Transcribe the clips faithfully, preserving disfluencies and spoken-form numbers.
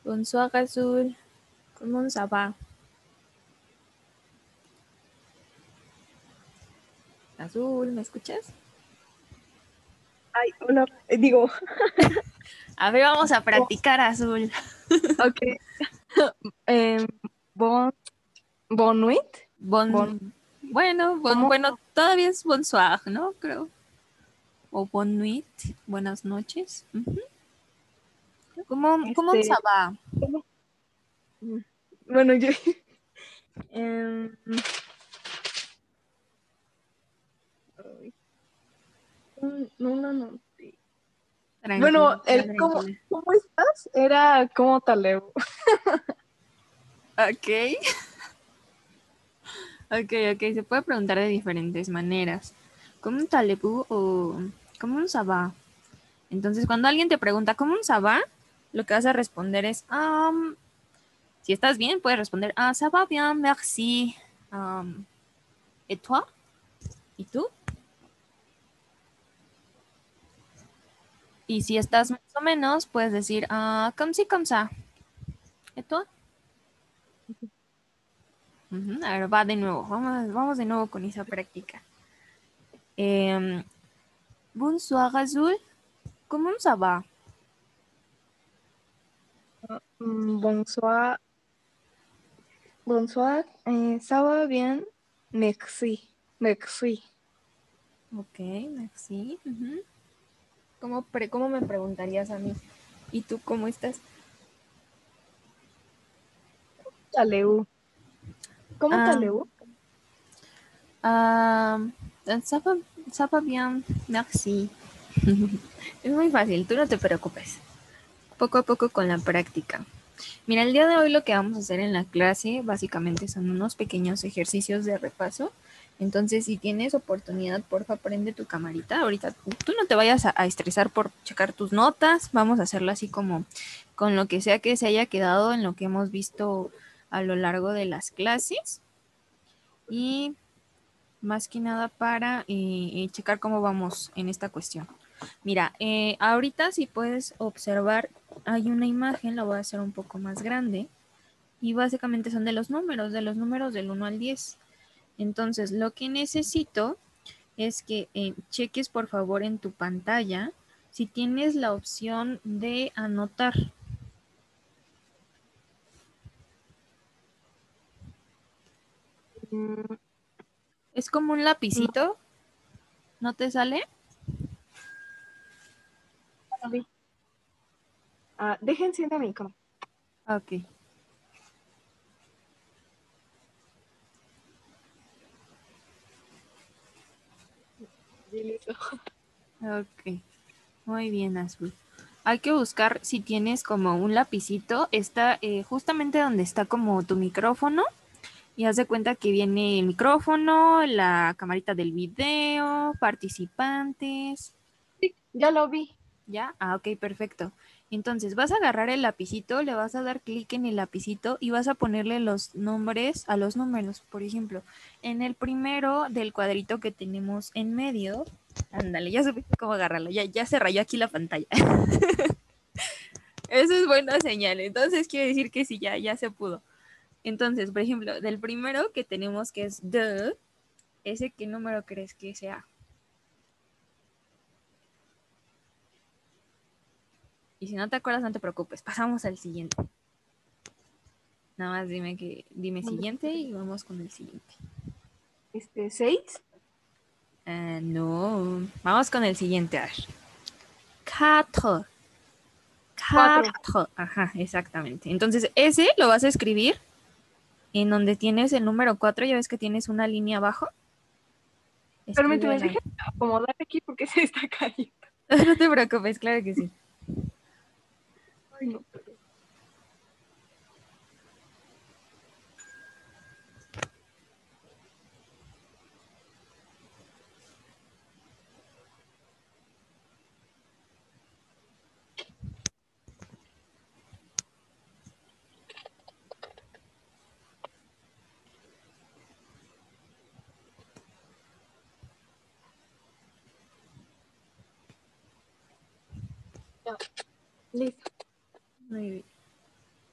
Bonsoir Azul, ¿cómo ça va? Azul, ¿me escuchas? Ay, hola, eh, digo, A ver, vamos a oh, practicar Azul. ok. em, bon, bon nuit, bon, Bon, bueno, bon, ¿cómo? bueno, todavía es bonsoir, ¿no? Creo. O bon nuit, buenas noches. Ujú. ¿Cómo, cómo ça Este, va? ¿cómo? Mm, Bueno, yo, em, ay, un- no, no, no. Sí. Bueno, Tranquila, el ¿cómo, tranquila. cómo estás? Era ¿cómo te leo? Ok, ok, ok, se puede preguntar de diferentes maneras. ¿Cómo talebú o cómo ça va? Entonces, cuando alguien te pregunta ¿cómo ça va? Lo que vas a responder es, um, si estás bien, puedes responder, ah, ça va bien, merci. Um, ¿Et toi? ¿Y tú? Y si estás más o menos, puedes decir, ah, comme si, comme ça. ¿Et toi? Ujú. A ver, va de nuevo. Vamos, vamos de nuevo con esa práctica. Eh, Bonsoir, Azul. ¿Cómo ça va? Mm, Bonsoir, bonsoir, eh, ça va bien, merci, merci. Ok, merci. Ujú. ¿Cómo, pre- ¿Cómo me preguntarías a mí? ¿Y tú cómo estás? Te leo. ¿Cómo te Ah, leo? ah, ça va, ça va bien, merci. Es muy fácil, tú no te preocupes. Poco a poco con la práctica. Mira, el día de hoy lo que vamos a hacer en la clase básicamente son unos pequeños ejercicios de repaso. Entonces, si tienes oportunidad, porfa, prende tu camarita. Ahorita tú no te vayas a, a estresar por checar tus notas. Vamos a hacerlo así como con lo que sea que se haya quedado en lo que hemos visto a lo largo de las clases. Y más que nada para eh, eh, checar cómo vamos en esta cuestión. Mira, eh, ahorita si puedes observar, hay una imagen, la voy a hacer un poco más grande y básicamente son de los números, de los números del uno al diez. Entonces, lo que necesito es que eh, cheques por favor en tu pantalla si tienes la opción de anotar. Mm, Es como un no, lapicito, ¿no te sale? no vi. Ah, dejen enciendo mi cámara. Ok, Sí, listo. ok. Muy bien, Azul. Hay que buscar si tienes como un lapicito, está eh, justamente donde está como tu micrófono y haz de cuenta que viene el micrófono, la camarita del video, participantes. Sí, ya lo vi. ¿Ya? Ah, ok, perfecto. Entonces vas a agarrar el lapicito, le vas a dar clic en el lapicito y vas a ponerle los nombres a los números. Por ejemplo, en el primero del cuadrito que tenemos en medio, ándale, ya supiste cómo agarrarlo, ya, ya se rayó aquí la pantalla. Eso es buena señal, entonces quiere decir que sí, ya, ya se pudo. Entonces, por ejemplo, del primero que tenemos que es de, ¿ese qué número crees que sea? Y si no te acuerdas, no te preocupes, pasamos al siguiente. Nada más dime que, dime siguiente y vamos con el siguiente. Este, seis. Uh, no, vamos con el siguiente. A ver. Cuatro. Cuatro. Cuatro. Ajá, exactamente. Entonces, ese lo vas a escribir en donde tienes el número cuatro. Ya ves que tienes una línea abajo. Permíteme, Escríbela. dejen acomodar aquí porque se está cayendo. No te preocupes, claro que sí. Ay, no, pero... Ya, listo. Muy bien.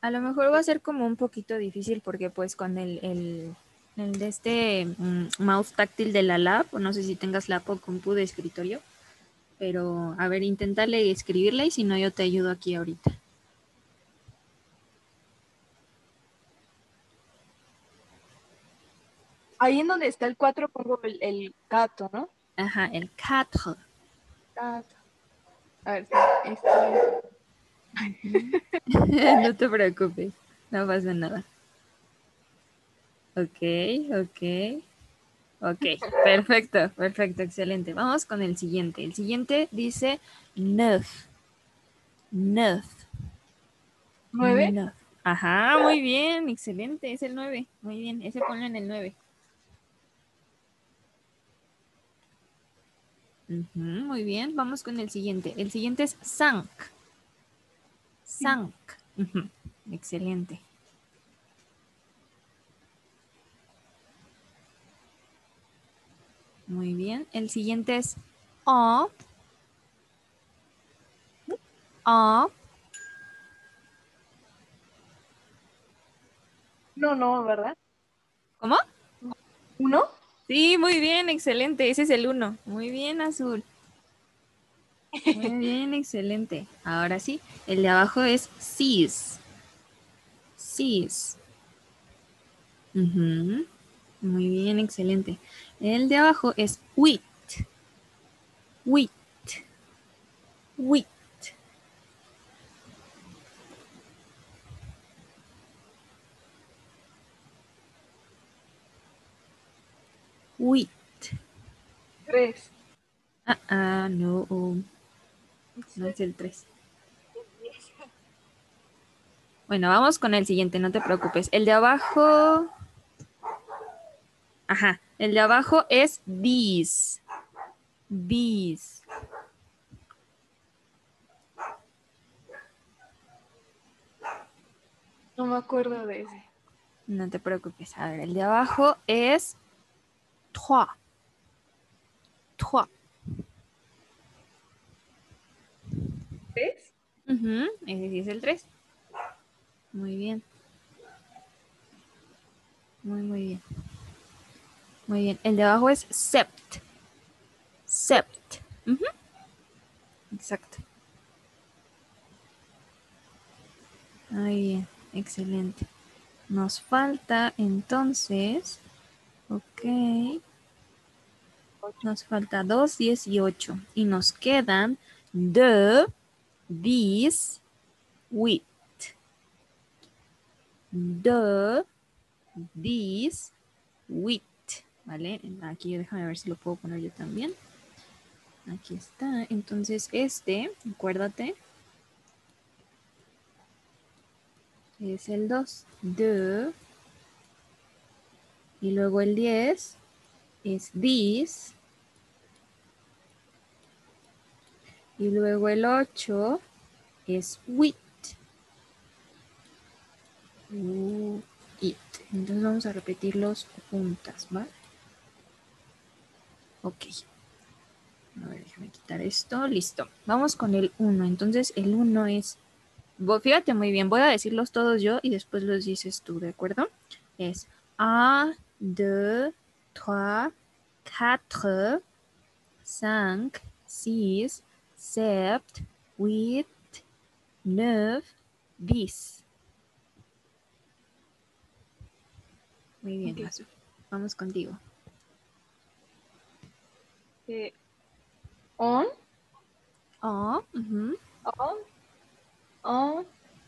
A lo mejor va a ser como un poquito difícil porque pues con el, el, el de este mm, mouse táctil de la lap, o no sé si tengas lap o compu de escritorio, pero a ver, inténtale escribirla y si no yo te ayudo aquí ahorita. Ahí en donde está el cuatro pongo el, el gato, ¿no? Ajá, el quatre. Gato. A ver, sí, esto No te preocupes, no pasa nada. Ok, ok. Ok, perfecto, perfecto, excelente. Vamos con el siguiente. El siguiente dice neuf. Neuf. ¿nueve? Neuf. Ajá, muy bien, excelente. Es el nueve. Muy bien, ese ponlo en el nueve. Ujú, muy bien, vamos con el siguiente. El siguiente es cinq. Cinq. Ujú, excelente. Muy bien. El siguiente es un. Un. No, no, ¿verdad? ¿Cómo? ¿Uno? Sí, muy bien, excelente. Ese es el uno. Muy bien, Azul. Muy bien, excelente. Ahora sí, el de abajo es six. Six. Ujú, muy bien, excelente. El de abajo es huit. Huit. Huit. Huit. Tres. Ah, ah, no. No es el tres. Bueno, vamos con el siguiente, no te preocupes. El de abajo. Ajá. El de abajo es this. This. No me acuerdo de ese. No te preocupes. A ver, el de abajo es trois. Trois. ¿Tres? Ujú, ese sí es el tres. Muy bien. Muy, muy bien. Muy bien. El de abajo es sept. Sept. Ujú, exacto. Muy bien. Excelente. Nos falta entonces. Ok. Ocho. Nos falta dos, diez y ocho. Y nos quedan de, this, with. De, this, with. ¿Vale? Aquí déjame ver si lo puedo poner yo también. Aquí está. Entonces este, acuérdate, es el dos. De. Y luego el diez es this. Y luego el ocho es with. Uh, it. Entonces vamos a repetirlos juntas, ¿va? Ok. A ver, déjame quitar esto. Listo. Vamos con el uno. Entonces el uno es... Fíjate muy bien, voy a decirlos todos yo y después los dices tú, ¿de acuerdo? Es un, dos, tres, quatre, cinq, six, sept, huit, neuf, dix. Muy bien, Ok. Azul. Vamos contigo. Eh, on, Oh, ujú. on, on,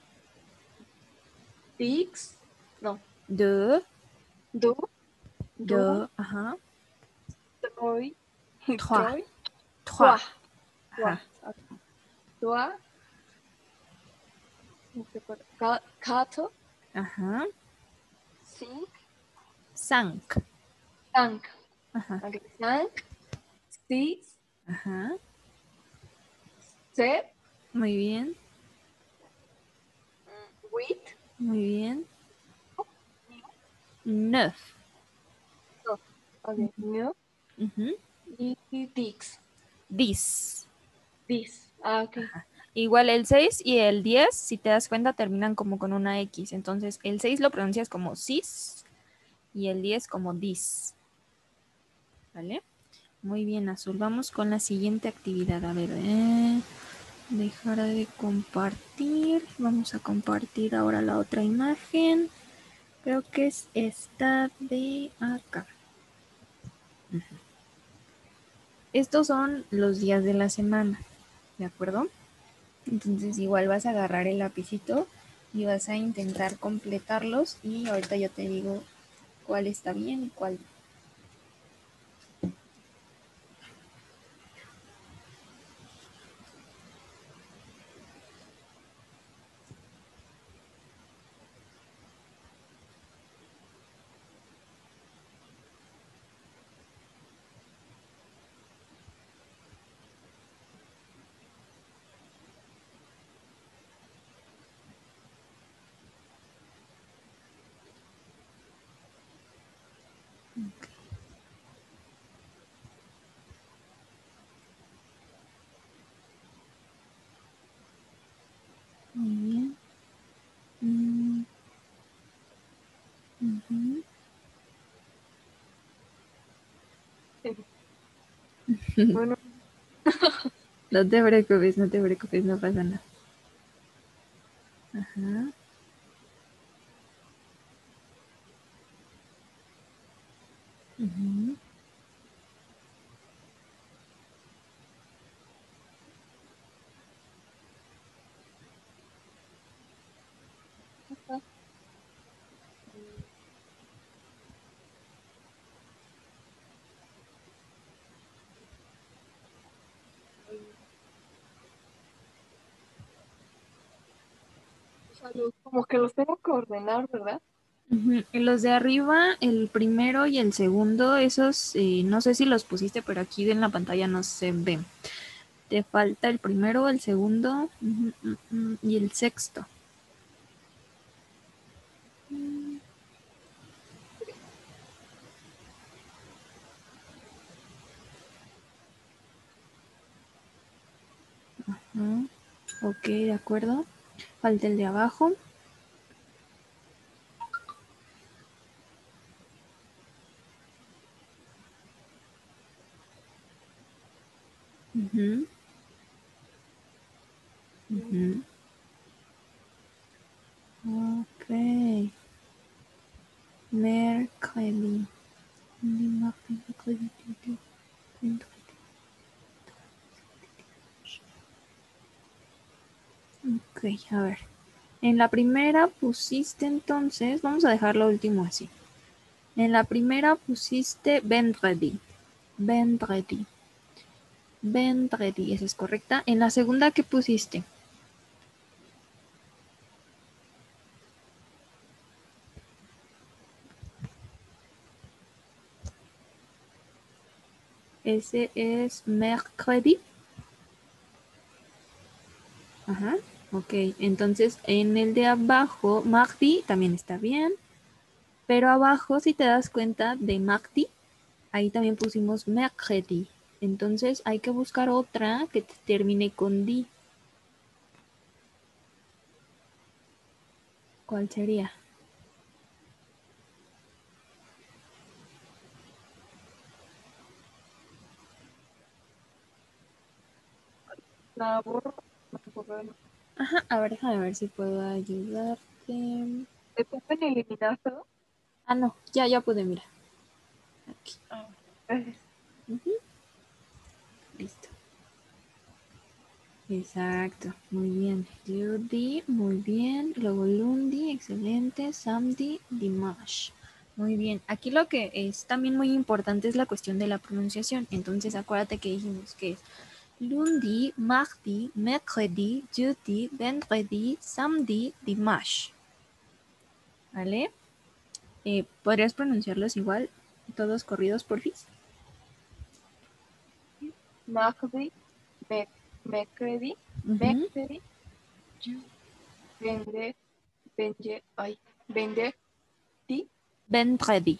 six. No. Deux, Do, do, deux, ajá. Troy, Trois, Troy, trois. Trois. Trois. Ajá, Ok. Trois. No sé cuál- Ca- Cato, ajá. cinq, Cinq. cinq. Ajá, Ok. Cinq, six, ajá. sept, Muy bien, huit, muy bien. Neuf. no. Ok. No. Ujú. Y dix. Dix. Dix. Ah, ok. Igual el seis y el diez, si te das cuenta, terminan como con una X. Entonces, el seis lo pronuncias como sis y el diez como dis. ¿Vale? Muy bien, Azul. Vamos con la siguiente actividad. A ver, eh, dejar de compartir. Vamos a compartir ahora la otra imagen. Creo que es esta de acá. Uh-huh. Estos son los días de la semana, ¿de acuerdo? Entonces igual vas a agarrar el lapicito y vas a intentar completarlos y ahorita yo te digo cuál está bien y cuál no. Okay. Muy bien. Mm. Uh-huh. Bueno, No te preocupes, no te preocupes, no pasa nada. Ajá. Uh-huh. o sea, los- como que los tengo que ordenar, ¿verdad? Uh-huh. Y los de arriba, el primero y el segundo, esos eh, no sé si los pusiste, pero aquí en la pantalla no se ven. Te falta el primero, el segundo uh-huh, uh-huh, y el sexto. Uh-huh. Ok, de acuerdo. Falta el de abajo. Uh-huh. Uh-huh. Ok. Mercredi. Mardi, mercredi, jeudi, vendredi. Ok, a ver. En la primera pusiste entonces, vamos a dejar lo último así. En la primera pusiste vendredi. Vendredi. Vendredi, esa es correcta. En la segunda, ¿qué pusiste? Ese es mercredi. Ajá. Ok, entonces en el de abajo, mardi también está bien. Pero abajo, si te das cuenta de mardi, ahí también pusimos mercredi. Entonces hay que buscar otra que termine con di. ¿Cuál sería? La borro. No puedo ver. Ajá, a ver, déjame ver si puedo ayudarte. ¿Te pueden eliminar todo? Ah, no, ya, ya pude, mira. Aquí. Ah, gracias. Ujú, listo. Exacto, muy bien. Judy, muy bien. Luego Lundi, excelente. Samdi, Dimash. Muy bien. Aquí lo que es también muy importante es la cuestión de la pronunciación. Entonces acuérdate que dijimos que es Lundi, Mardi, Mercredi, Jeudi, Vendredi, Samedi, Dimash. ¿Vale? Eh, ¿Podrías pronunciarlos igual? Todos corridos, porfis. Magdi, me, me credi, me Ujú. credi, you, vende, vende, ay, vende, ti, Vendredi.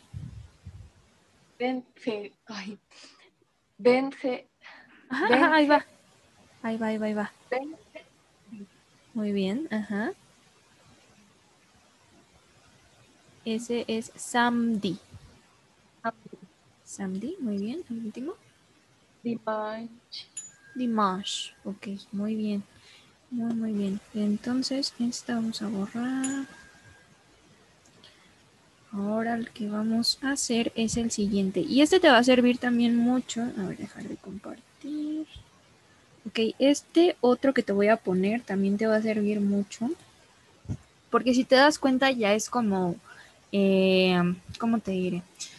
vence, ay, vence, Ajá, ajá, ahí vence, va. Ahí va, ahí va, ahí va. vence, Muy bien, ajá. Ese es samedi. Samedi, muy bien. El último. Dimanche. Dimanche. Ok, muy bien. Muy, muy bien. Entonces, esta vamos a borrar. Ahora lo que vamos a hacer es el siguiente. Y este te va a servir también mucho. A ver, dejar de compartir. Ok, este otro que te voy a poner también te va a servir mucho. Porque si te das cuenta ya es como, eh, ¿cómo te diré?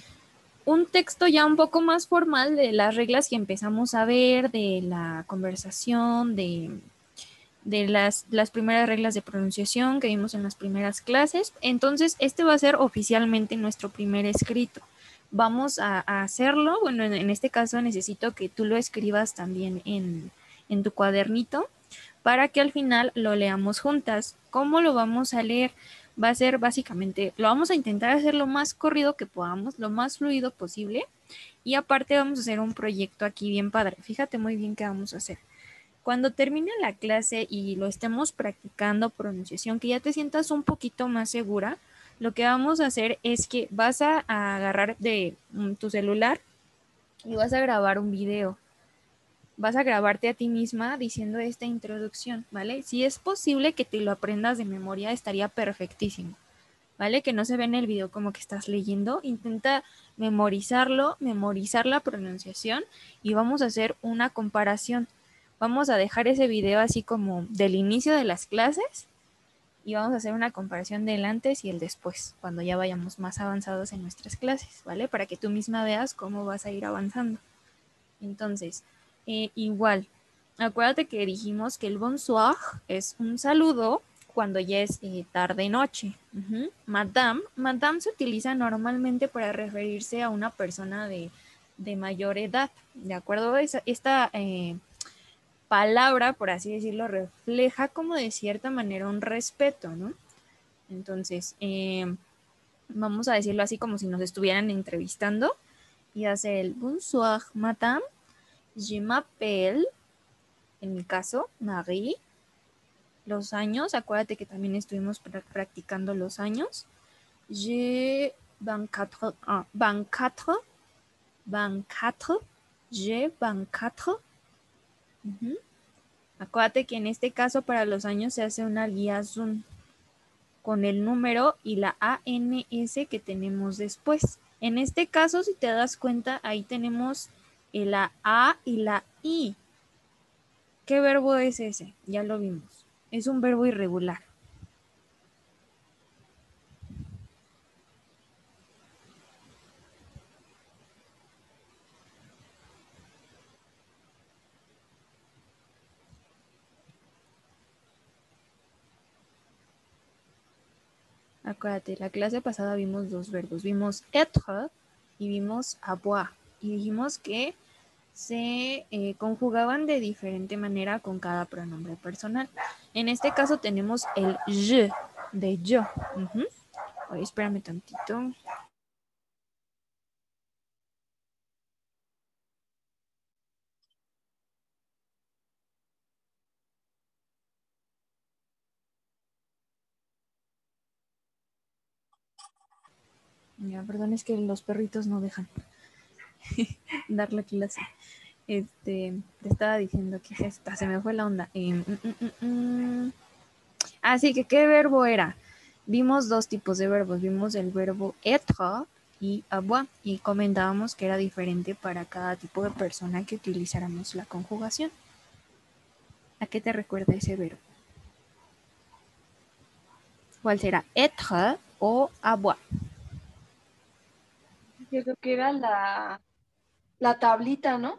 Un texto ya un poco más formal de las reglas que empezamos a ver, de la conversación, de, de las, las primeras reglas de pronunciación que vimos en las primeras clases. Entonces, este va a ser oficialmente nuestro primer escrito. Vamos a, a hacerlo. Bueno, en, en, este caso necesito que tú lo escribas también en, en tu cuadernito para que al final lo leamos juntas. ¿Cómo lo vamos a leer? Va a ser básicamente, lo vamos a intentar hacer lo más corrido que podamos, lo más fluido posible. Y aparte vamos a hacer un proyecto aquí bien padre. Fíjate muy bien qué vamos a hacer. Cuando termine la clase y lo estemos practicando pronunciación, que ya te sientas un poquito más segura, lo que vamos a hacer es que vas a, a agarrar de um, tu celular y vas a grabar un video. Vas a grabarte a ti misma diciendo esta introducción, ¿vale? Si es posible que te lo aprendas de memoria, estaría perfectísimo, ¿vale? Que no se ve en el video como que estás leyendo. Intenta memorizarlo, memorizar la pronunciación y vamos a hacer una comparación. Vamos a dejar ese video así como del inicio de las clases y vamos a hacer una comparación del antes y el después, cuando ya vayamos más avanzados en nuestras clases, ¿vale? Para que tú misma veas cómo vas a ir avanzando. Entonces, eh, igual, acuérdate que dijimos que el bonsoir es un saludo cuando ya es eh, tarde-noche. Uh-huh. Madame, madame se utiliza normalmente para referirse a una persona de, de mayor edad, ¿de acuerdo? Esta, esta eh, palabra, por así decirlo, refleja como de cierta manera un respeto, ¿no? Entonces, eh, vamos a decirlo así como si nos estuvieran entrevistando y hacer el bonsoir, madame. Je m'appelle, en mi caso, Marie. Los años, acuérdate que también estuvimos pr practicando los años. J'ai veinticuatro, ah, veinticuatro, veinticuatro, j'ai veinticuatro. Uh-huh. Acuérdate que en este caso para los años se hace una liaison con el número y la A N S que tenemos después. En este caso, si te das cuenta, ahí tenemos la A y la I. ¿Qué verbo es ese? Ya lo vimos. Es un verbo irregular. Acuérdate, la clase pasada vimos dos verbos. Vimos être y vimos avoir. Y dijimos que se eh, conjugaban de diferente manera con cada pronombre personal. En este caso tenemos el je de yo. Uh-huh. Oye, espérame tantito. Ya, perdón, es que los perritos no dejan dar la clase. Este, te estaba diciendo que esta, se me fue la onda. Eh, mm, mm, mm. Así que, ¿qué verbo era? Vimos dos tipos de verbos. Vimos el verbo être y avoir. Y comentábamos que era diferente para cada tipo de persona que utilizáramos la conjugación. ¿A qué te recuerda ese verbo? ¿Cuál será? ¿Être o avoir? Yo creo que era la, la tablita, ¿no?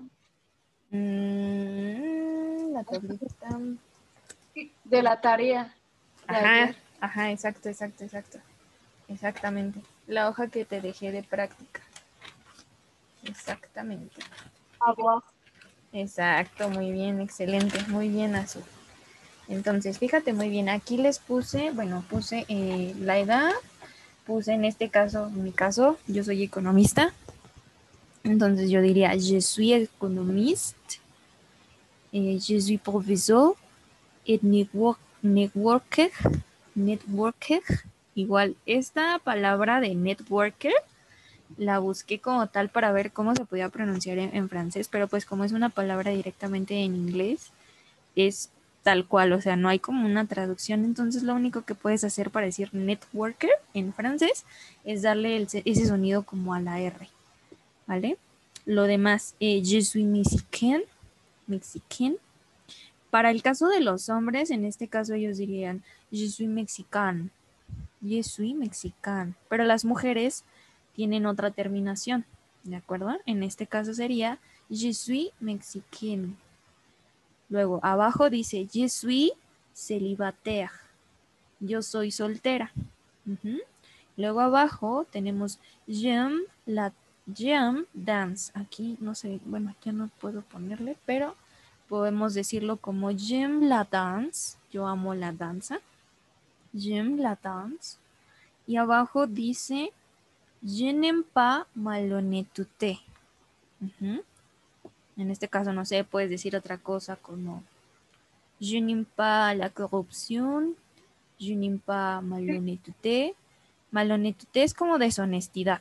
Mm, la tablita. De la tarea de Ajá, ayer. ajá, exacto, exacto, exacto. Exactamente. La hoja que te dejé de práctica. Exactamente. Agua. Exacto, muy bien, excelente, muy bien, Azul. Entonces, fíjate muy bien, aquí les puse, bueno, puse eh, la edad, puse en este caso, en mi caso, yo soy economista, entonces yo diría, je suis économiste, eh, je suis professeur et network networker, networker. Igual, esta palabra de networker la busqué como tal para ver cómo se podía pronunciar en, en francés, pero pues como es una palabra directamente en inglés, es tal cual, o sea, no hay como una traducción, entonces lo único que puedes hacer para decir networker en francés es darle el, ese sonido como a la R, ¿vale? Lo demás, eh, je suis mexicain, mexicain. Para el caso de los hombres, en este caso ellos dirían je suis mexican, je suis mexican, pero las mujeres tienen otra terminación, ¿de acuerdo? En este caso sería je suis mexicain. Luego, abajo dice je suis célibataire, yo soy soltera. Uh-huh. Luego abajo tenemos j'aime la j'aime dance. Aquí no sé, bueno, ya no puedo ponerle, pero podemos decirlo como j'aime la dance. Yo amo la danza. J'aime la dance. Y abajo dice je n'aime pas malhonnêteté. Uh-huh. En este caso, no sé, puedes decir otra cosa como je n'aime pas la corrupción, je n'aime pas malhonnêteté. Malhonnêteté es como deshonestidad,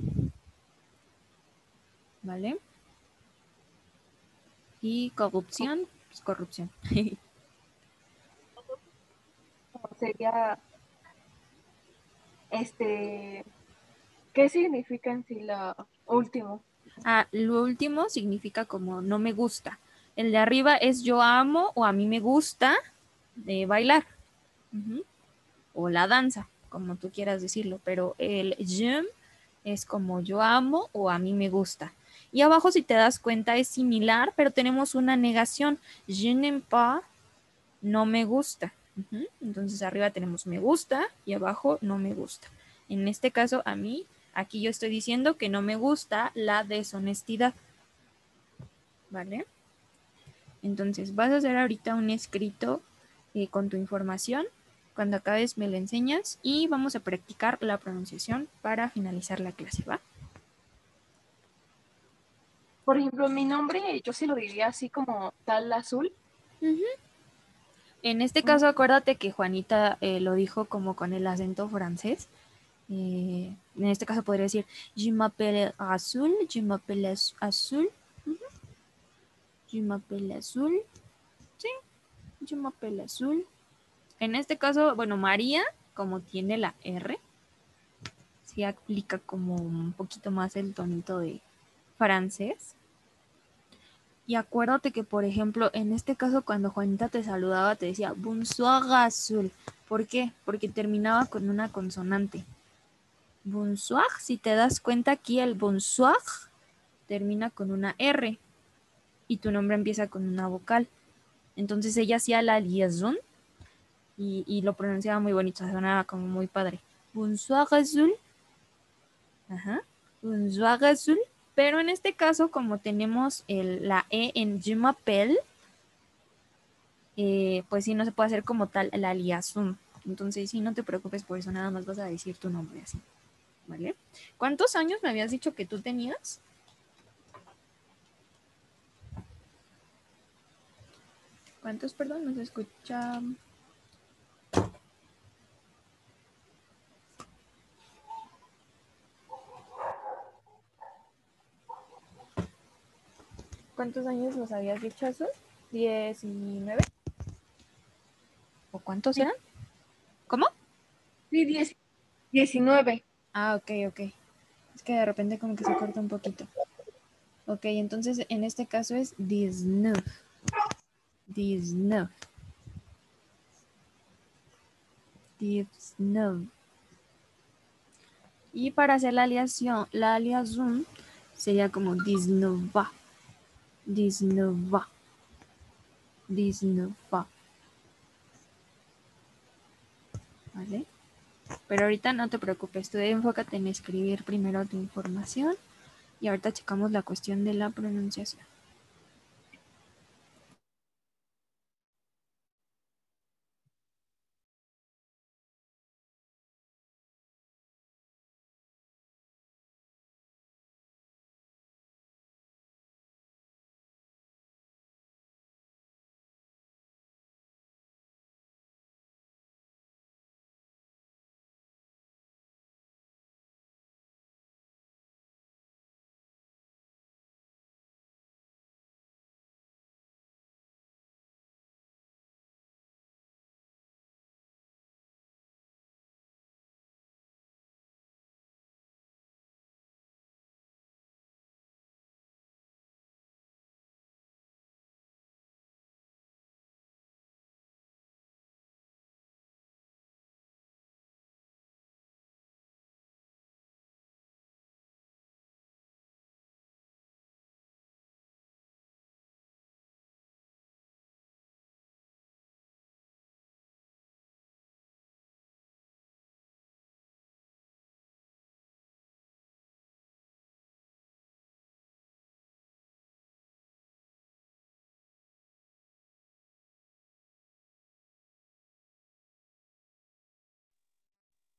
¿vale? Y corrupción, pues corrupción. Sería, este, ¿qué significa en sí la último? Ah, lo último significa como no me gusta. El de arriba es yo amo o a mí me gusta de bailar. Uh-huh. O la danza, como tú quieras decirlo, pero el j'aime es como yo amo o a mí me gusta. Y abajo, si te das cuenta, es similar, pero tenemos una negación. Je n'aime pas, no me gusta. Uh-huh. Entonces arriba tenemos me gusta y abajo no me gusta. En este caso, a mí, aquí yo estoy diciendo que no me gusta la deshonestidad. ¿Vale? Entonces vas a hacer ahorita un escrito eh, con tu información. Cuando acabes me lo enseñas y vamos a practicar la pronunciación para finalizar la clase, ¿va? Por ejemplo, mi nombre, yo sí lo diría así como tal azul. Uh-huh. En este Mm. caso, acuérdate que Juanita eh, lo dijo como con el acento francés. Eh, en este caso podría decir je m'appelle azul, je m'appelle azul, uh-huh. Je m'appelle azul, sí, je m'appelle azul. En este caso, bueno, María, como tiene la R, sí aplica como un poquito más el tonito de francés. Y acuérdate que, por ejemplo, en este caso, cuando Juanita te saludaba, te decía bonsoir azul. ¿Por qué? Porque terminaba con una consonante. Bonsoir, si te das cuenta aquí, el bonsoir termina con una R y tu nombre empieza con una vocal. Entonces ella hacía la liaison y, y lo pronunciaba muy bonito, sonaba como muy padre. Bonsoir azul. Ajá. Bonsoir azul. Pero en este caso, como tenemos el, la E en je m'appelle, eh, pues sí, no se puede hacer como tal la liaison. Entonces, sí, no te preocupes por eso, nada más vas a decir tu nombre así. ¿Vale? ¿Cuántos años me habías dicho que tú tenías? ¿Cuántos, perdón? No se escucha. ¿Cuántos años nos habías dicho eso? ¿diecinueve? ¿O cuántos Sí, eran? ¿Cómo? sí, diez, diecinueve. Ah, ok, ok. Es que de repente como que se corta un poquito. Ok, entonces en este caso es diecinueve. diecinueve. diecinueve. Y para hacer la aliación, la aliación sería como diecinueve. diecinueve. diecinueve. ¿Vale? Pero ahorita no te preocupes, tú enfócate en escribir primero tu información y ahorita checamos la cuestión de la pronunciación.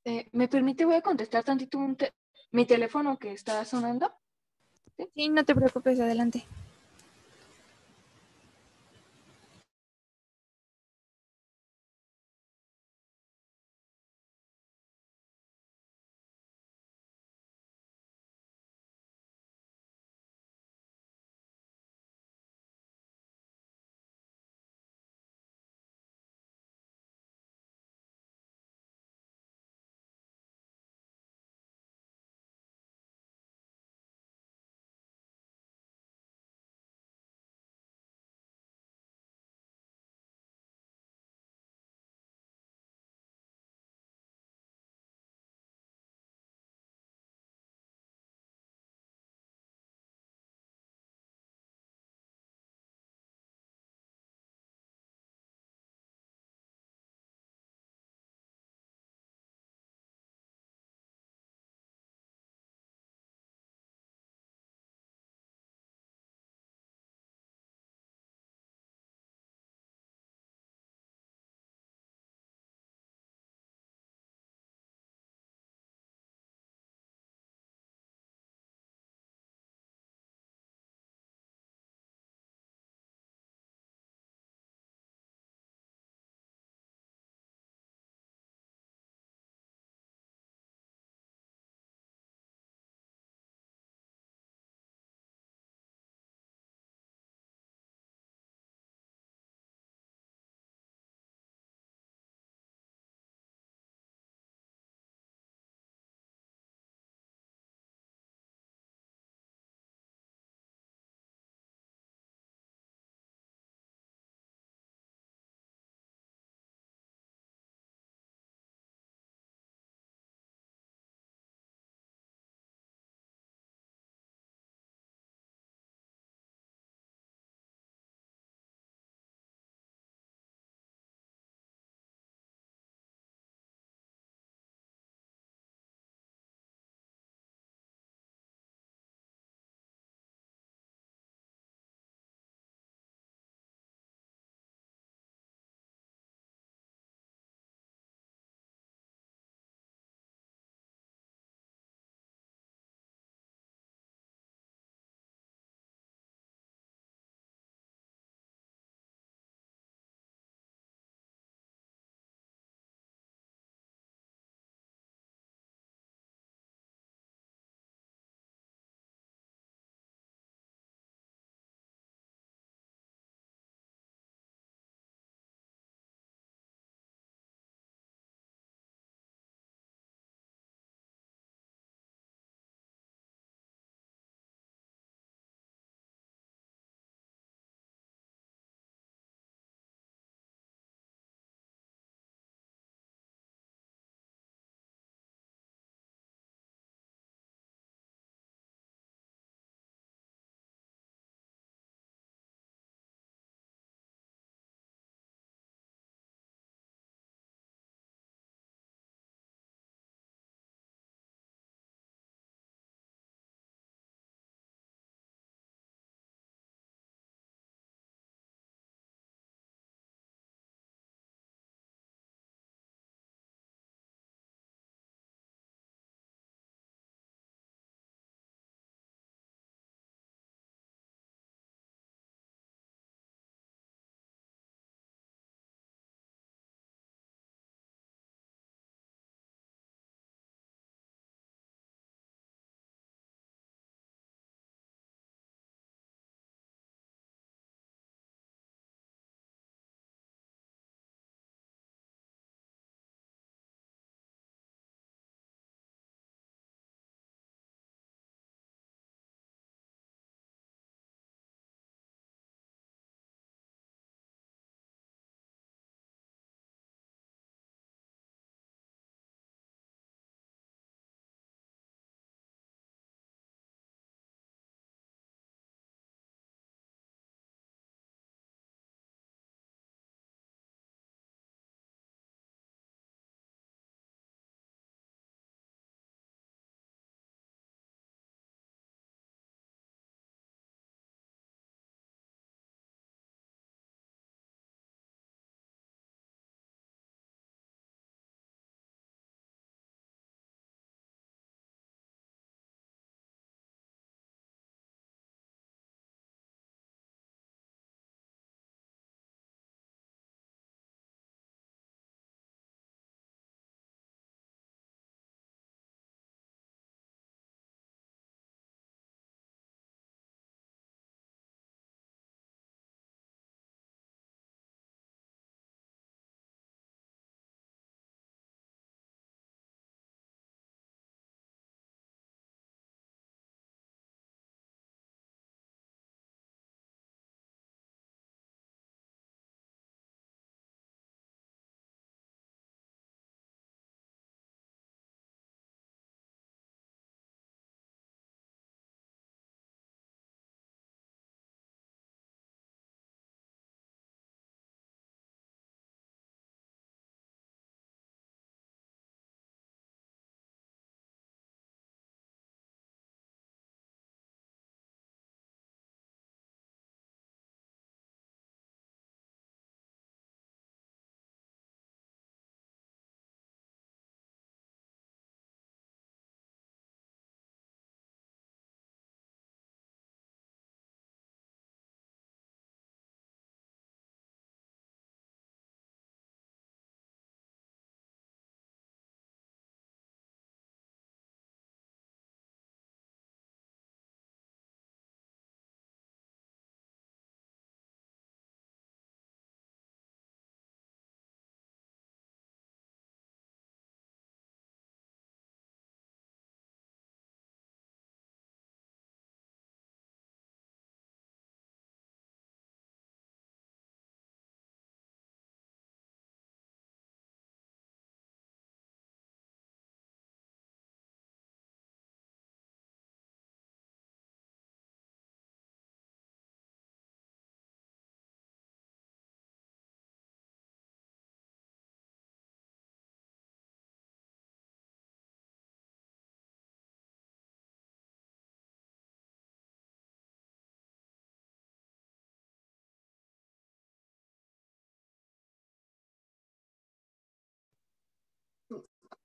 Eh, ¿me permite? Voy a contestar tantito un te- mi teléfono que está sonando. ¿Sí? Sí, no te preocupes, adelante.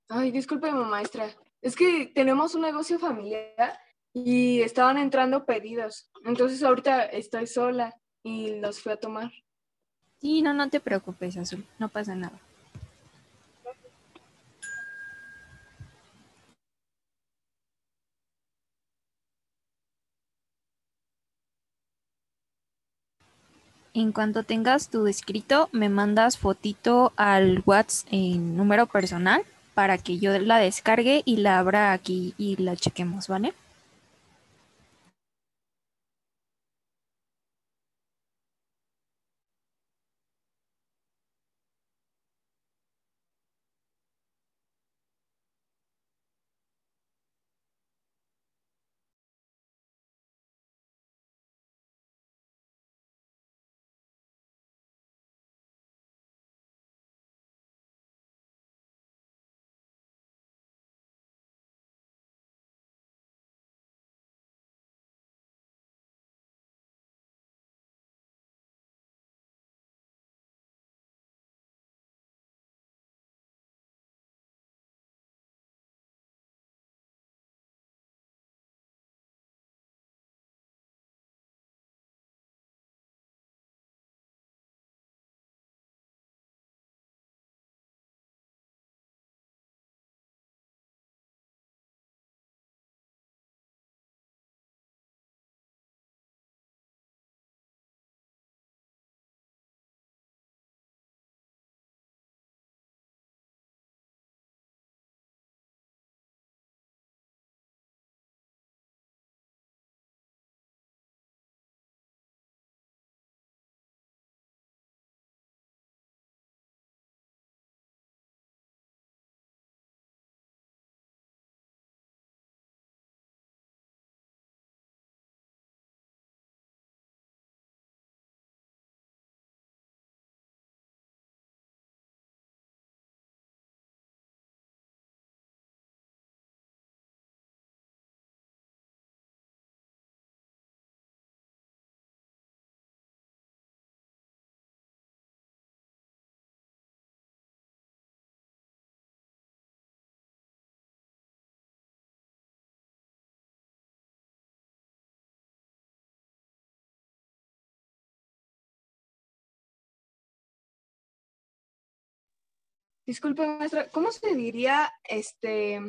Ay, discúlpeme, maestra. Es que tenemos un negocio familiar y estaban entrando pedidos. Entonces ahorita estoy sola y los fui a tomar. Sí, no, no te preocupes, Azul, no pasa nada. En cuanto tengas tu escrito, me mandas fotito al WhatsApp en número personal para que yo la descargue y la abra aquí y la chequemos, ¿vale? Disculpe, maestra, ¿cómo se diría este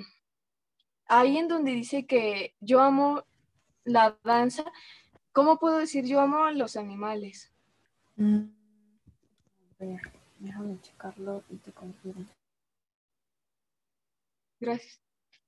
ahí en donde dice que yo amo la danza? ¿Cómo puedo decir yo amo a los animales? Mm, a ver, déjame checarlo y te confirmo. Gracias.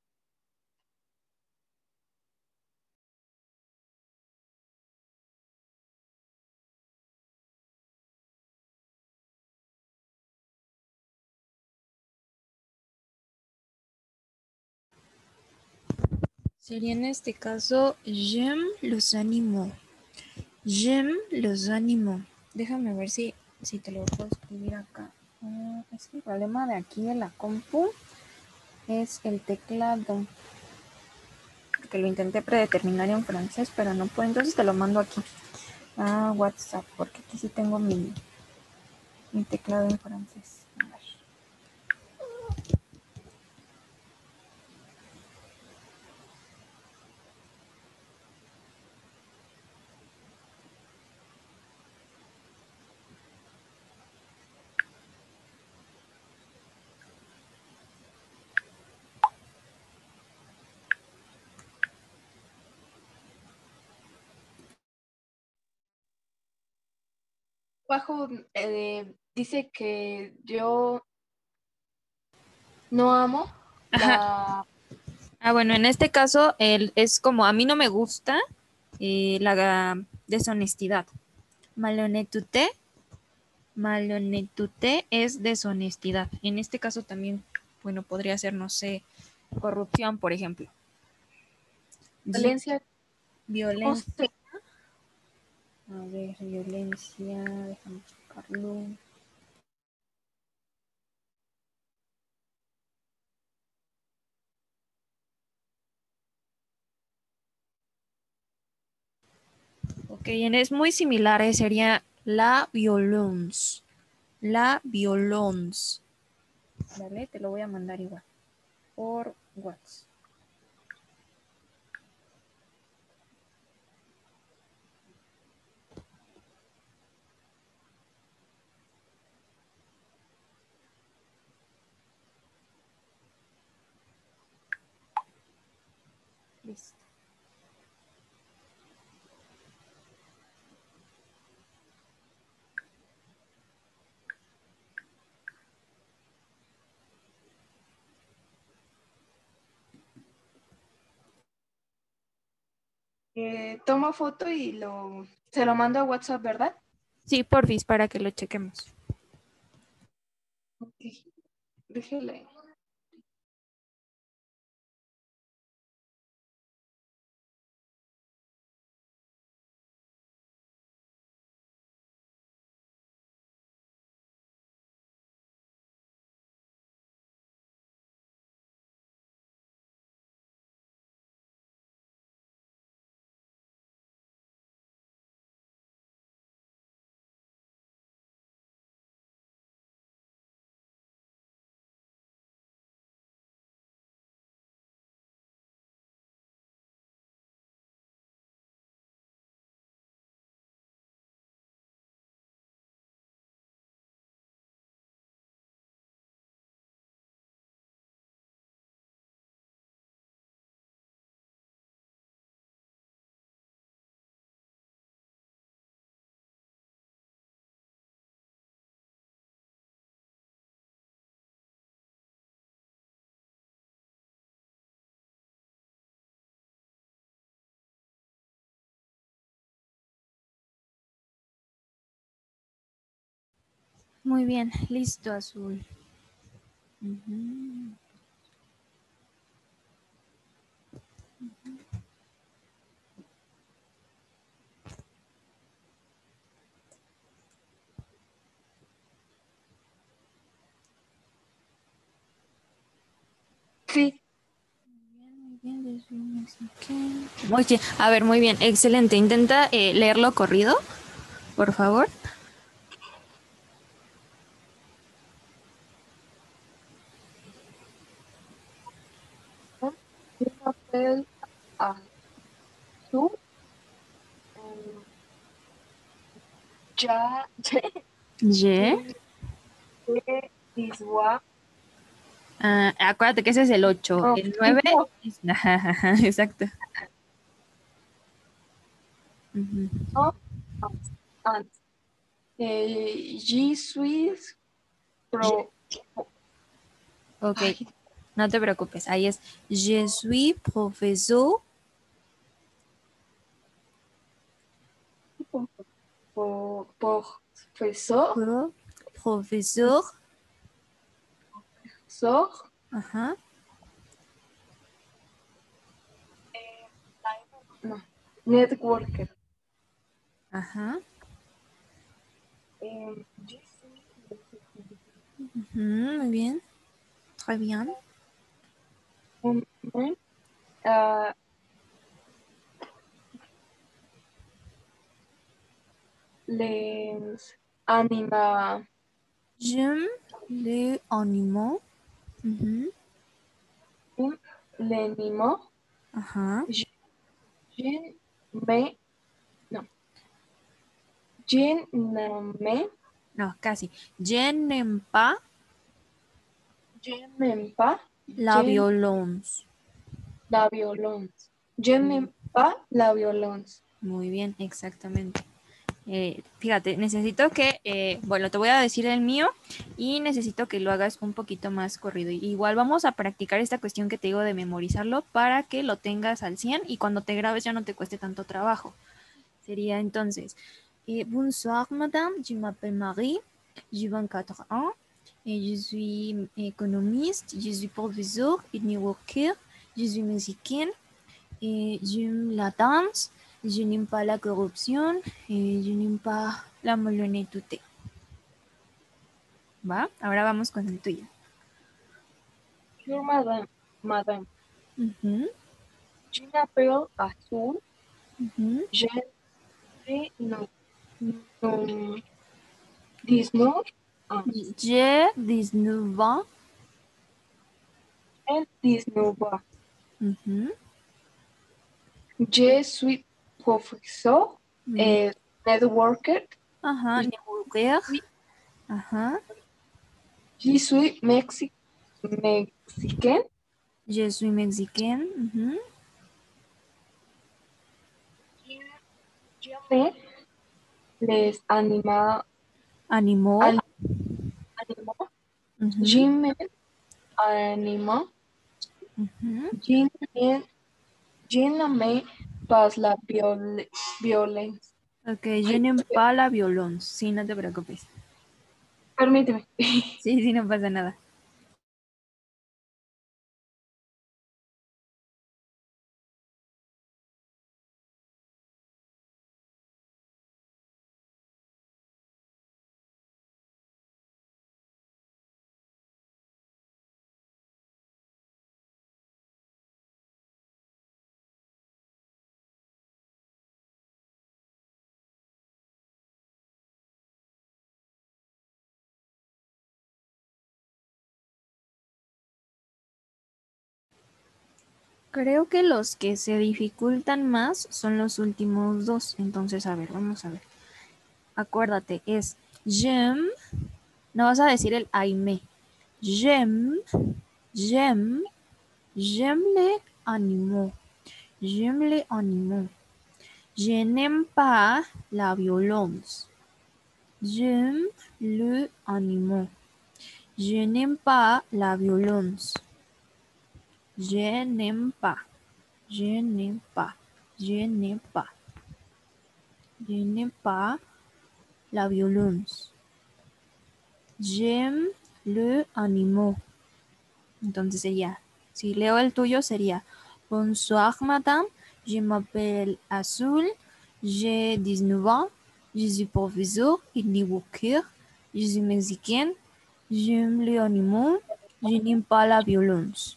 Sería en este caso, j'aime los animaux. J'aime los animaux. Déjame ver si, si te lo puedo escribir acá. Ah, es que el problema de aquí de la compu es el teclado. Porque lo intenté predeterminar en francés, pero no puedo. Entonces te lo mando aquí. A WhatsApp, porque aquí sí tengo mi, mi teclado en francés. A ver. Bajo eh, dice que yo no amo Ajá. la... Ah, bueno, en este caso el, es como a mí no me gusta eh, la deshonestidad. Malhonnêteté, malhonnêteté es deshonestidad. En este caso también, bueno, podría ser, no sé, corrupción, por ejemplo. Ye- violencia. ¿Cómo violencia. se- A ver, violencia, déjame checarlo. Ok, es muy similar, eh, sería la violence. La violence. Vale, te lo voy a mandar igual. por WhatsApp. Listo. Eh, tomo foto y lo, se lo mando a WhatsApp, ¿verdad? Sí, porfis, para que lo chequemos. Ok, déjele. Muy bien, listo, Azul. Uh-huh. Sí. Oye, a ver, muy bien, excelente. Intenta eh, leerlo corrido, por favor. Un papel azul. Um, ya, Je. Ah, acuérdate que ese es el ocho. no, El nueve no, es... Exacto. Uh-huh. no, antes. Eh, je suis Je- pro. Ok, Ay, no te preocupes. Ahí es Je suis professeur. por, por, profesor, Pro- Professeur. profesor, Ajá. no, networker. Ajá. Eh, je suis, Ujú, muy bien. Très bien. um, ah, les anima, J'aime les animaux. Ujú. l'animo, Ajá. je, je me, no, je n'aime, No, casi. Je n'aime pas je n'aime pas, la je violence. la violence. Je n'aime pas la violence. Muy bien, exactamente. Eh, fíjate, necesito que, eh, bueno, te voy a decir el mío y necesito que lo hagas un poquito más corrido. Igual vamos a practicar esta cuestión que te digo de memorizarlo para que lo tengas al cien y cuando te grabes ya no te cueste tanto trabajo. Sería entonces, eh, bonsoir madame, je m'appelle Marie, j'ai vingt-quatre ans et je suis économiste, je suis professeur et networker, je suis mexicaine et j'aime la danse, je n'aime pas la corruption et je n'aime pas la malhonnêteté. ¿Va? Ahora vamos con el tuyo. Sure, madame, madame. Uh-huh, Je m'appelle Azul. uh-huh. Je suis no, no, dix-neuf ans. J'ai dix-neuf ans. dix-neuf ans. Ujú. Je suis professeur Muy bien. et networker. Ajá, Je networker. suis, Ajá. je suis Mexi- mexicain. Je suis mexicain. Ujú. J'aime les anima- Animaux. an- animaux. Ujú. J'aime animaux. Ujú. Je n'aime je n'aime pas la viol- violence. Ok, je Ay, n'aime pas la violence. Sí, no te preocupes. permíteme. Sí, sí, no pasa nada. Creo que los que se dificultan más son los últimos dos. Entonces, a ver, vamos a ver. Acuérdate, es j'aime. No vas a decir el aime. J'aime, j'aime, j'aime les animaux. J'aime les animaux. Je n'aime pas la violence. J'aime le animaux. Je n'aime pas la violence. Je n'aime pas. Je n'aime pas. Je n'aime pas. Je n'aime pas la violence. J'aime le animaux. Entonces sería, si leo el tuyo sería, bonsoir madame, je m'appelle Azul, j'ai dix-neuf ans, je suis professeur et networker, je suis mexicaine, j'aime les animaux, je n'aime pas la violence.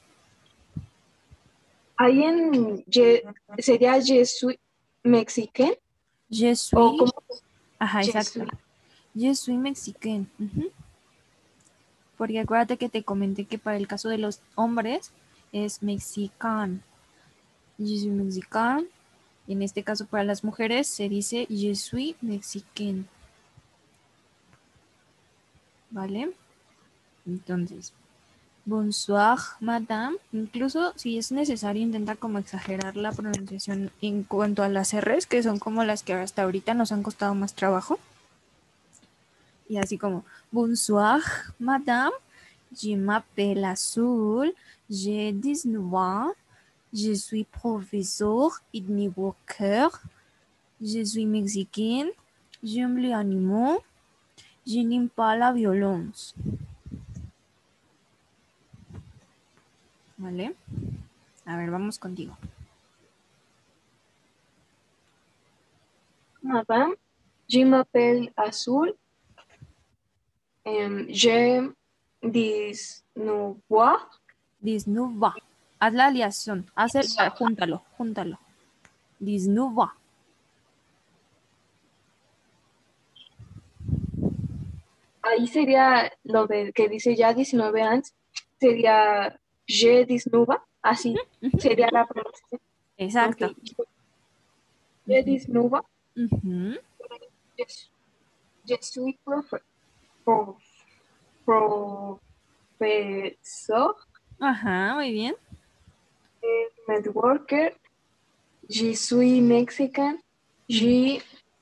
Ahí en je- sería je suis mexicain Je o suis, como ajá, je exacto. suis. Je suis mexicaine. Ujú. Porque acuérdate que te comenté que para el caso de los hombres es mexican. Je suis mexicain. Y en este caso para las mujeres se dice je suis mexicaine. ¿Vale? Entonces, bonsoir, madame. Incluso si es necesario, intenta como exagerar la pronunciación en cuanto a las R's, que son como las que hasta ahorita nos han costado más trabajo. Y así como, bonsoir, madame. Je m'appelle Azul. J'ai dix-neuf ans. Je suis professeur et networker. Je suis mexicaine. J'aime les animaux. Je n'aime pas la violence. ¿Vale? A ver, vamos contigo. Madame, je m'appelle Azul. Em, je dix-neuf ans. Disnuva. Haz la aliación. Haz el, ah, júntalo, júntalo. Disnuva. Ahí sería lo de que dice ya diecinueve años, sería je dix-neuf ans, así sería la pronunciación. Ok, Exacto. je dix-neuf ans, Ujú. je, je suis profe, prof, profesor, Ajá, muy bien. networker, je suis mexican, je,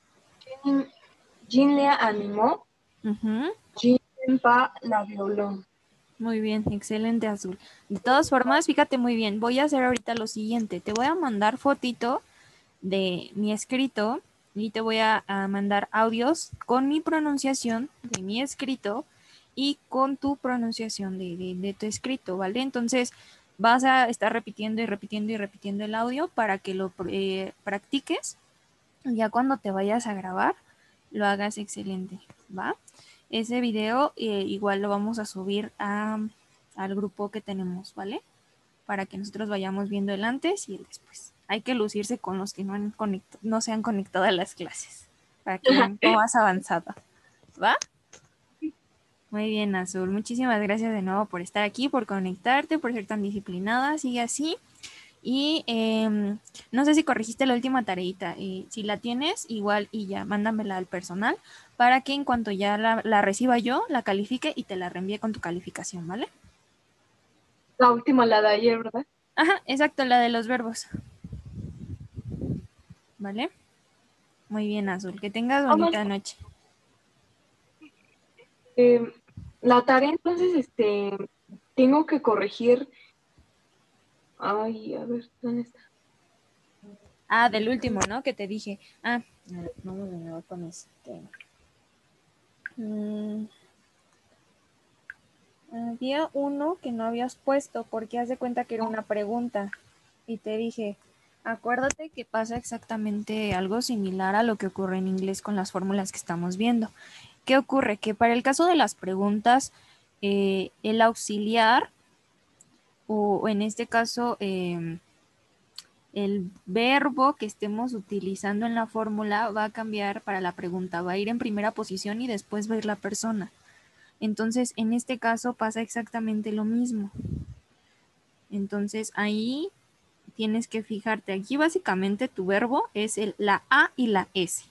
je le animó, Ujú. je n'aime pas la violón. Muy bien, excelente, Azul. De todas formas, fíjate muy bien. Voy a hacer ahorita lo siguiente. Te voy a mandar fotito de mi escrito y te voy a, a mandar audios con mi pronunciación de mi escrito y con tu pronunciación de, de, de tu escrito, ¿vale? Entonces vas a estar repitiendo y repitiendo y repitiendo el audio para que lo eh, practiques. Ya cuando te vayas a grabar, lo hagas excelente, ¿va? Ese video eh, igual lo vamos a subir a, al grupo que tenemos, ¿vale? Para que nosotros vayamos viendo el antes y el después. Hay que lucirse con los que no, han conectado, no se han conectado a las clases, para que vean cómo has avanzado, ¿va? Muy bien, Azul. Muchísimas gracias de nuevo por estar aquí, por conectarte, por ser tan disciplinada. Sigue así. Y eh, no sé si corregiste la última tareita. Y si la tienes, igual y ya, mándamela al personal para que en cuanto ya la, la reciba yo, la califique y te la reenvíe con tu calificación, ¿vale? La última, la de ayer, ¿verdad? Ajá, exacto, la de los verbos. ¿Vale? Muy bien, Azul. Que tengas Ah, vale. bonita noche. Eh, la tarea, entonces, este, tengo que corregir. Ay, a ver, ¿dónde está? Ah, del último, ¿no? Que te dije. Ah, a ver, vamos de nuevo con este. Mm, había uno que no habías puesto porque haz de cuenta que era una pregunta. Y te dije, acuérdate que pasa exactamente algo similar a lo que ocurre en inglés con las fórmulas que estamos viendo. ¿Qué ocurre? Que para el caso de las preguntas, eh, el auxiliar, o, o en este caso, eh, el verbo que estemos utilizando en la fórmula va a cambiar para la pregunta, va a ir en primera posición y después va a ir la persona. Entonces, en este caso pasa exactamente lo mismo. Entonces, ahí tienes que fijarte. Aquí básicamente tu verbo es el, la A y la S.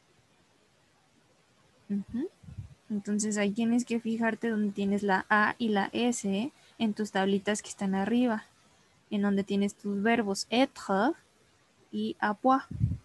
Uh-huh. Entonces, ahí tienes que fijarte donde tienes la A y la S en tus tablitas que están arriba, en donde tienes tus verbos être y avoir.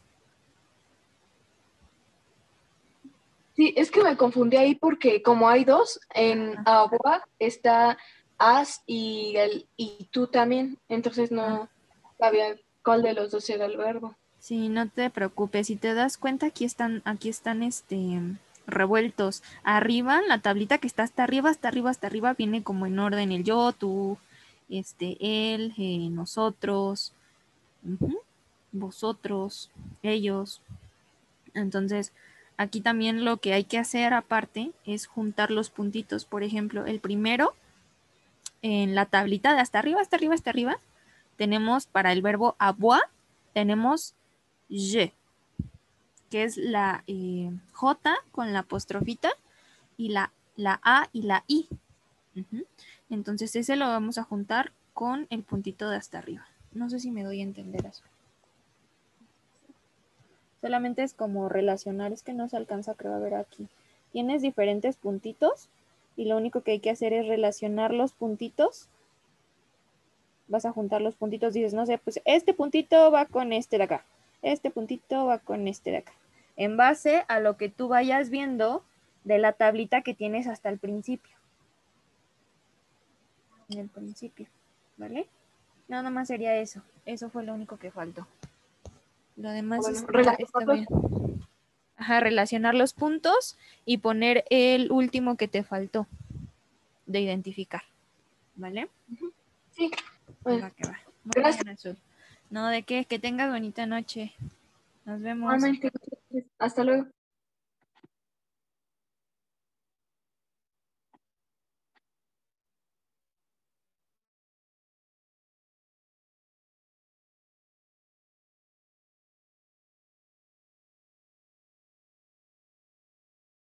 Sí, es que me confundí ahí porque como hay dos, en agua está as y el y tú también, entonces Ah. no sabía cuál de los dos era el verbo. Sí, no te preocupes. Si te das cuenta, aquí están, aquí están este revueltos. Arriba, la tablita que está hasta arriba, hasta arriba, hasta arriba, viene como en orden el yo, tú, este, él, eh, nosotros, uh-huh, vosotros, ellos. Entonces, aquí también lo que hay que hacer aparte es juntar los puntitos. Por ejemplo, el primero, en la tablita de hasta arriba, hasta arriba, hasta arriba, tenemos para el verbo avoir, tenemos je, que es la eh, J con la apostrofita y la, la A y la I. Uh-huh. Entonces ese lo vamos a juntar con el puntito de hasta arriba. No sé si me doy a entender eso. Solamente es como relacionar, es que no se alcanza creo a ver aquí. Tienes diferentes puntitos y lo único que hay que hacer es relacionar los puntitos. Vas a juntar los puntitos, dices, no sé, pues este puntito va con este de acá. Este puntito va con este de acá. En base a lo que tú vayas viendo de la tablita que tienes hasta el principio. En el principio, ¿vale? Nada más sería eso. Eso fue lo único que faltó. Lo demás Bueno, está, está relacionarlos. bien. Ajá, relacionar los puntos y poner el último que te faltó de identificar, ¿vale? Sí, bueno, Va que va. Muy gracias. bien, Azul. No, de qué, que tengas bonita noche. Nos vemos. Igualmente, hasta luego.